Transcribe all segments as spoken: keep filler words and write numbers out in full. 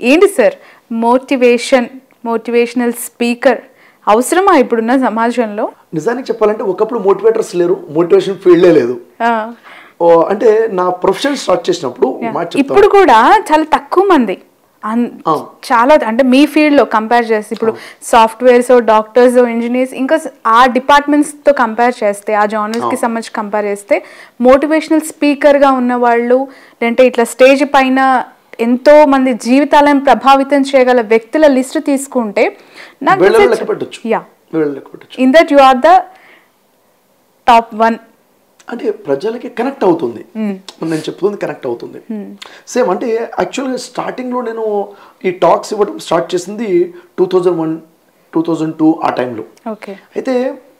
ఏంటి sir motivation motivational speaker అవసరమా ఇప్పుడున్న సమాజంలో? నిజానికి చెప్పాలంటే ఒకప్పుడు మోటివేటర్స్ లేరు, మోటివేషన్ ఫీల్డే లేదు. అంటే నా ప్రొఫెషన్ స్టార్ట్ చేసినప్పుడు ఇప్పుడు కూడా చాలా తక్కువ మంది, చాలా అంటే మీ ఫీల్డ్లో కంపేర్ చేస్తే ఇప్పుడు సాఫ్ట్వేర్స్, డాక్టర్స్, ఇంజనీర్స్ ఇంకా ఆ డిపార్ట్మెంట్స్తో కంపేర్ చేస్తే, ఆ జానర్స్కి సంబంధించి కంపేర్ చేస్తే మోటివేషనల్ స్పీకర్గా ఉన్న వాళ్ళు లేదంటే ఇట్లా స్టేజ్ పైన ఎంతో మంది జీవితాలను ప్రభావితం చేయగల వ్యక్తుల లిస్ట్ తీసుకుంటే in that you are the top one. అంటే ప్రజలకి కనెక్ట్ అవుతుంది, నేను చెప్తుంది కనెక్ట్ అవుతుంది. సేమ్ అంటే యాక్చువల్గా స్టార్టింగ్లో నేను ఈ టాక్స్ ఇవ్వడం స్టార్ట్ చేసింది two thousand one two thousand two ఆ టైంలో. అయితే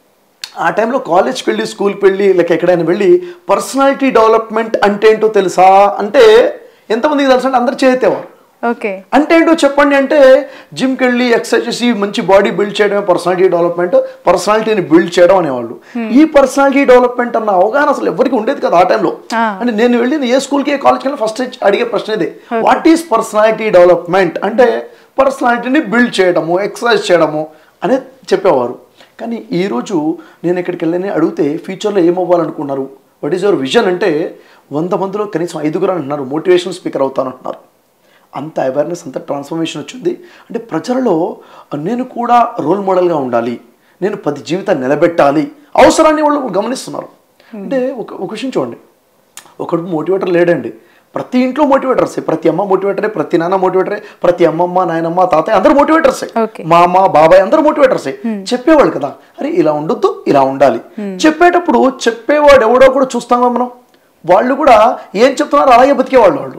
ఆ టైంలో కాలేజ్కి వెళ్ళి స్కూల్కి వెళ్ళి లేక ఎక్కడైనా వెళ్ళి పర్సనాలిటీ డెవలప్మెంట్ అంటే ఏంటో తెలుసా అంటే ఎంతమందికి తెలుసు అంటే అందరు చేసేవారు. అంటే ఏంటో చెప్పండి అంటే జిమ్కి వెళ్ళి ఎక్సర్సైజ్ చేసి మంచి బాడీ బిల్డ్ చేయడమే పర్సనాలిటీ డెవలప్మెంట్, పర్సనాలిటీని బిల్డ్ చేయడం అనేవాళ్ళు. ఈ పర్సనాలిటీ డెవలప్మెంట్ అన్న అవగాహన అసలు ఎవరికి ఉండేది కదా ఆ టైంలో. అంటే నేను వెళ్ళి ఏ స్కూల్కి ఏ కాలేజ్కి వెళ్ళి ఫస్ట్ అడిగే ప్రశ్న ఇదే, వాట్ ఈస్ పర్సనాలిటీ డెవలప్మెంట్ అంటే పర్సనాలిటీని బిల్డ్ చేయడము, ఎక్సర్సైజ్ చేయడము అనేది చెప్పేవారు. కానీ ఈరోజు నేను ఎక్కడికి వెళ్ళని అడిగితే ఫ్యూచర్లో ఏమవ్వాలనుకున్నారు, వాట్ ఈస్ యువర్ విజన్ అంటే వంద మందిలో కనీసం ఐదుగురు అంటున్నారు మోటివేషనల్ స్పీకర్ అవుతానంటున్నారు. అంత అవేర్నెస్, అంత ట్రాన్స్ఫర్మేషన్ వచ్చింది. అంటే ప్రజలలో నేను కూడా రోల్ మోడల్గా ఉండాలి, నేను పది జీవితాన్ని నిలబెట్టాలి అవసరాన్ని వాళ్ళు గమనిస్తున్నారు. అంటే ఒక ఒక విషయం చూడండి, ఒకడు మోటివేటర్ లేడండి, ప్రతి ఇంట్లో మోటివేటర్సే, ప్రతి అమ్మ మోటివేటరే, ప్రతి నాన్న మోటివేటరే, ప్రతి అమ్మమ్మ నాయనమ్మ తాతయ్య అందరూ మోటివేటర్సే, మా అమ్మ బాబాయ్ అందరూ మోటివేటర్సే. చెప్పేవాళ్ళు కదా, అరే ఇలా ఉండొద్దు ఇలా ఉండాలి. చెప్పేటప్పుడు చెప్పేవాడు ఎవడో కూడా చూస్తామా మనం, వాళ్ళు కూడా ఏం చెప్తున్నారో అలాగే బతికేవాళ్ళు, వాళ్ళు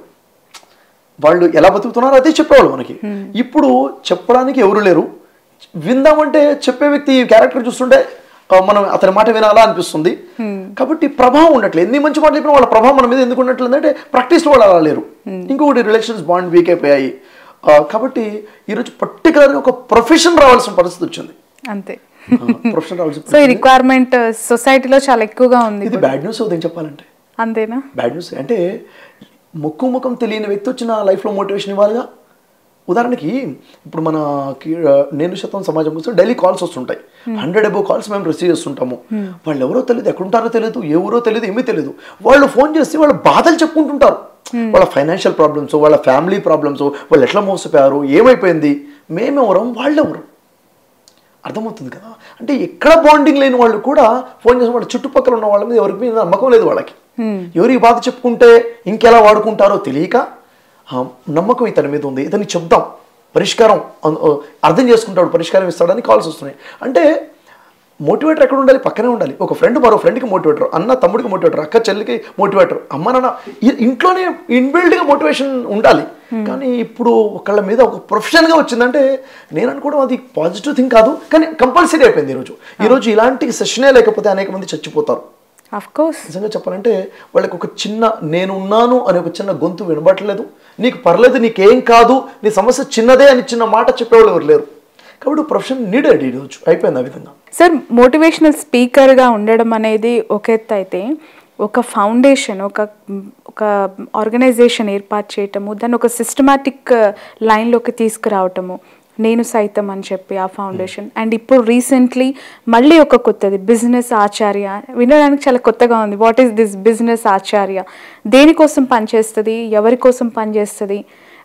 వాళ్ళు ఎలా బతుకుతున్నారో అదే చెప్పేవాళ్ళు మనకి. ఇప్పుడు చెప్పడానికి ఎవరు లేరు, విందామంటే చెప్పే వ్యక్తి క్యారెక్టర్ చూస్తుంటే మనం అతని మాట వినాలా అనిపిస్తుంది. కాబట్టి ప్రభావం ఉండట్లేదు. ఎన్ని మంచి మాటలు చెప్పినా వాళ్ళ ప్రభావం మన మీద ఎందుకు ఉండట్లేదు అంటే ప్రాక్టీస్లో వాళ్ళు అలా లేరు. ఇంకొకటి రిలేషన్స్ బాండ్ వీక్ అయిపోయాయి. కాబట్టి ఈరోజు పర్టికులర్గా ఒక ప్రొఫెషన్ రావాల్సిన పరిస్థితి వచ్చింది. అంతే, ప్రొఫెషన్ రావాల్సిన. సో ఈ రిక్వైర్మెంట్ సొసైటీలో చాలా ఎక్కువగా ఉంది. ఇది బ్యాడ్ న్యూస్ అవుతుంది చెప్పాలంటే. అంతేనా? బ్యాడ్ న్యూస్ అంటే ముక్కు ముఖం తెలియని వ్యక్తి వచ్చిన లైఫ్లో మోటివేషన్ ఇవ్వాలిగా. ఉదాహరణకి ఇప్పుడు మన నేను శాతం సమాజం కోసం డైలీ కాల్స్ వస్తుంటాయి, హండ్రెడ్ అబౌవ్ కాల్స్ మేము రిసీవ్ చేస్తుంటాము. వాళ్ళు ఎవరో తెలియదు, ఎక్కడుంటారో తెలియదు, ఏ ఊరో తెలియదు, ఏమీ తెలియదు. వాళ్ళు ఫోన్ చేసి వాళ్ళ బాధలు చెప్పుకుంటుంటారు, వాళ్ళ ఫైనాన్షియల్ ప్రాబ్లమ్స్, వాళ్ళ ఫ్యామిలీ ప్రాబ్లమ్స్, వాళ్ళు ఎట్లా మోసపోయారు, ఏమైపోయింది, మేమెవరం వాళ్ళెవరు, అర్థమవుతుంది కదా. అంటే ఎక్కడ బాండింగ్ లేని వాళ్ళు కూడా ఫోన్ చేసిన వాళ్ళ చుట్టుపక్కల ఉన్న వాళ్ళ మీద ఎవరికి మీద నమ్మకం లేదు వాళ్ళకి. ఎవరికి బాధ చెప్పుకుంటే ఇంకెలా వాడుకుంటారో తెలియక నమ్మకం ఇతని మీద ఉంది, ఇతన్ని చెప్దాం పరిష్కారం అర్థం చేసుకుంటాడు, పరిష్కారం ఇస్తాడని కాల్స్ వస్తున్నాయి. అంటే మోటివేటర్ ఎక్కడ ఉండాలి? పక్కనే ఉండాలి. ఒక ఫ్రెండ్ మరో ఫ్రెండ్కి మోటివేటర్, అన్న తమ్ముడికి మోటివేటర్, అక్క చెల్లికి మోటివేటర్, అమ్మ నాన్న ఇంట్లోనే ఇన్బిల్డ్గా మోటివేషన్ ఉండాలి. కానీ ఇప్పుడు ఒకళ్ళ మీద ఒక ప్రొఫెషన్గా వచ్చిందంటే నేను అనుకోవడం అది పాజిటివ్ థింగ్ కాదు, కానీ కంపల్సరీ అయిపోయింది. ఈరోజు ఈరోజు ఇలాంటి సెషనే లేకపోతే అనేక మంది చచ్చిపోతారు. నిజంగా చెప్పాలంటే వాళ్ళకి ఒక చిన్న నేనున్నాను అనే ఒక చిన్న గొంతు వినబట్టలేదు, నీకు పర్లేదు, నీకేం కాదు, నీ సమస్య చిన్నదే అని చిన్న మాట చెప్పేవాళ్ళు ఎవరు లేరు. కాబట్టి ప్రొఫెషన్ నీడెడ్ ఈరోజు అయిపోయింది ఆ విధంగా. సార్ మోటివేషనల్ స్పీకర్గా ఉండడం అనేది ఒక ఎత్తు అయితే, ఒక ఫౌండేషన్, ఒక ఒక ఆర్గనైజేషన్ ఏర్పాటు చేయటము, దాన్ని ఒక సిస్టమాటిక్ లైన్లోకి తీసుకురావటము, నేను సైతం అని చెప్పి ఆ ఫౌండేషన్, అండ్ ఇప్పుడు రీసెంట్లీ మళ్ళీ ఒక కొత్తది బిజినెస్ ఆచార్య, వినడానికి చాలా కొత్తగా ఉంది. What is this business Acharya? దేనికోసం పనిచేస్తుంది, ఎవరి కోసం పనిచేస్తుంది,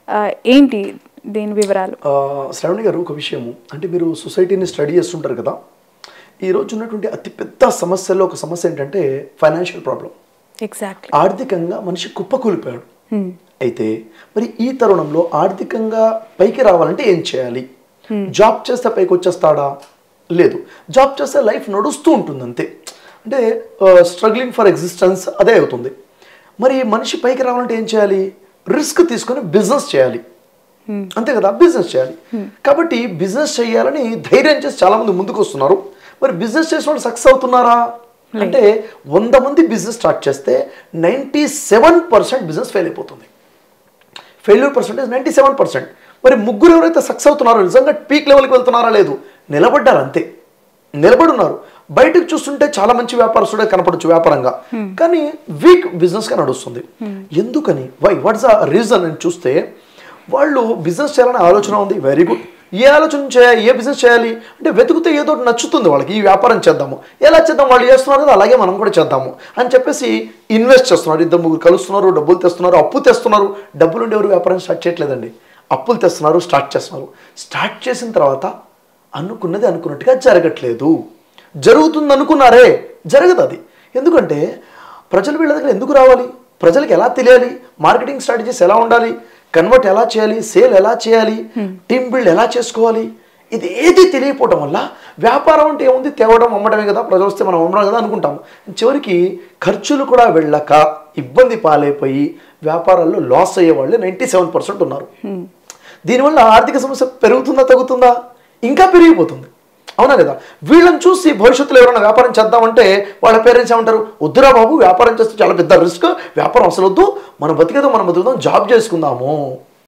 ఏంటి దీని వివరాలు? శ్రావణి గారు, ఒక విషయము అంటే మీరు సొసైటీని స్టడీ చేస్తుంటారు కదా, ఈరోజు ఉన్నటువంటి అతిపెద్ద సమస్యల్లో ఒక సమస్య ఏంటంటే ఫైనాన్షియల్ ప్రాబ్లం. ఎగ్జాక్ట్లీ. ఆర్థికంగా మనిషి కుప్పకూలిపోయాడు. అయితే మరి ఈ తరుణంలో ఆర్థికంగా పైకి రావాలంటే ఏం చేయాలి? జాబ్ చేస్తే పైకి వచ్చేస్తాడా? లేదు. జాబ్ చేస్తే లైఫ్ నడుస్తూ ఉంటుంది అంతే, అంటే స్ట్రగ్లింగ్ ఫర్ ఎగ్జిస్టెన్స్ అదే అవుతుంది. మరి మనిషి పైకి రావాలంటే ఏం చేయాలి? రిస్క్ తీసుకొని బిజినెస్ చేయాలి, అంతే కదా, బిజినెస్ చేయాలి. కాబట్టి బిజినెస్ చేయాలని ధైర్యం చేసి చాలా మంది ముందుకు వస్తున్నారు. మరి బిజినెస్ చేసిన వాళ్ళు సక్సెస్ అవుతున్నారా అంటే వంద మంది బిజినెస్ స్టార్ట్ చేస్తే ninety seven percent business fail అయిపోతుంది. Failure percentage ninety seven percent. మరి ముగ్గురు ఎవరైతే సక్సెస్ అవుతున్నారో నిజంగా పీక్ లెవెల్కి వెళ్తున్నారా? లేదు, నిలబడ్డారు అంతే, నిలబడి ఉన్నారు. బయటకు చూస్తుంటే చాలా మంచి వ్యాపారస్తుడే కనపడచ్చు వ్యాపారంగా, కానీ వీక్ బిజినెస్గా నడుస్తుంది. ఎందుకని? వై వాట్స్ ద రీజన్ అని చూస్తే వాళ్ళు బిజినెస్ చేయాలనే ఆలోచన ఉంది, వెరీ గుడ్. ఏ ఆలోచన చేయాలి, ఏ బిజినెస్ చేయాలి అంటే వెతుకుతే ఏదో నచ్చుతుంది వాళ్ళకి, ఈ వ్యాపారం చేద్దాము, ఎలా చేద్దాం, వాళ్ళు చేస్తున్నారు కదా అలాగే మనం కూడా చేద్దాము అని చెప్పేసి ఇన్వెస్ట్ చేస్తున్నారు. ఇద్దరు ముగ్గురు కలుస్తున్నారు, డబ్బులు తెస్తున్నారు, అప్పు తెస్తున్నారు. డబ్బులు ఉండి ఎవరు వ్యాపారం స్టార్ట్ చేయట్లేదండి, అప్పులు తెస్తున్నారు, స్టార్ట్ చేస్తున్నారు. స్టార్ట్ చేసిన తర్వాత అనుకున్నది అనుకున్నట్టుగా జరగట్లేదు. జరుగుతుంది అనుకున్నారే, జరగదు అది. ఎందుకంటే ప్రజలు వీళ్ళ దగ్గర ఎందుకు రావాలి, ప్రజలకు ఎలా తెలియాలి, మార్కెటింగ్ స్ట్రాటజీస్ ఎలా ఉండాలి, కన్వర్ట్ ఎలా చేయాలి, సేల్ ఎలా చేయాలి, టీమ్ బిల్డ్ ఎలా చేసుకోవాలి, ఇది ఏది తెలియకపోవడం వల్ల వ్యాపారం అంటే ఏముంది, తేవడం అమ్మడమే కదా, ప్రజలు వస్తే మనం అమ్మడం కదా అనుకుంటాము. చివరికి ఖర్చులు కూడా వెళ్ళక ఇబ్బంది పాలైపోయి వ్యాపారాల్లో లాస్ అయ్యే వాళ్ళు నైంటీ సెవెన్ పర్సెంట్ ఉన్నారు. దీనివల్ల ఆర్థిక సమస్య పెరుగుతుందా తగ్గుతుందా, ఇంకా పెరిగిపోతుంది, అవునా లేదా? వీళ్ళని చూసి భవిష్యత్తులో ఎవరైనా వ్యాపారం చేద్దామంటే వాళ్ళ పేరెంట్స్ ఏమంటారు, వద్దురా బాబు వ్యాపారం చేస్తే చాలా పెద్ద రిస్క్, వ్యాపారం అసలు వద్దు, మనం బతికేదో మనం బతుకుదాం, జాబ్ చేసుకుందాము